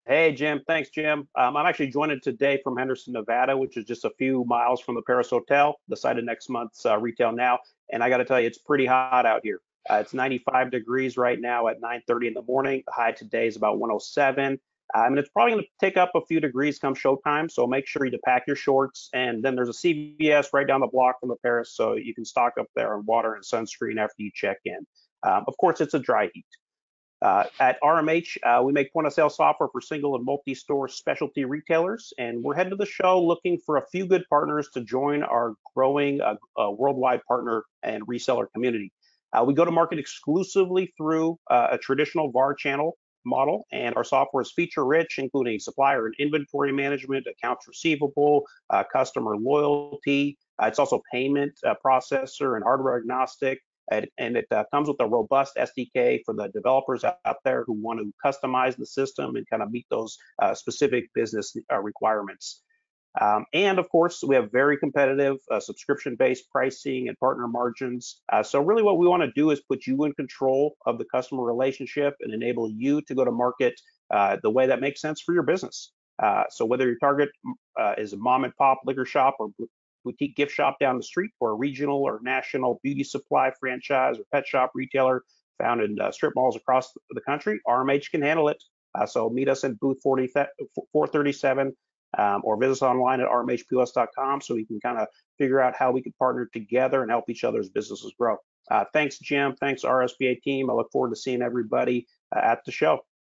Hey, Jim. Thanks, Jim. I'm actually joining today from Henderson, Nevada, which is just a few miles from the Paris Hotel, the site of next month's Retail Now. And I got to tell you, it's pretty hot out here. It's 95 degrees right now at 9:30 in the morning. The high today is about 107. I mean, it's probably going to take up a few degrees come showtime, so make sure you to pack your shorts. And then there's a CVS right down the block from the Paris, so you can stock up there on water and sunscreen after you check in. Of course, it's a dry heat. At RMH, we make point of sale software for single and multi-store specialty retailers, and we're heading to the show looking for a few good partners to join our growing worldwide partner and reseller community. We go to market exclusively through a traditional VAR channel model, and our software is feature rich, including supplier and inventory management, accounts receivable, customer loyalty. It's also payment processor and hardware agnostic. And it comes with a robust SDK for the developers out there who want to customize the system and kind of meet those specific business requirements. And of course, we have very competitive subscription-based pricing and partner margins. So really what we want to do is put you in control of the customer relationship and enable you to go to market the way that makes sense for your business. So whether your target is a mom and pop liquor shop or boutique gift shop down the street, or a regional or national beauty supply franchise or pet shop retailer found in strip malls across the country, RMH can handle it. So meet us in booth 437 or visit us online at rmhpos.com so we can kind of figure out how we can partner together and help each other's businesses grow. Thanks, Jim. Thanks, RSPA team. I look forward to seeing everybody at the show.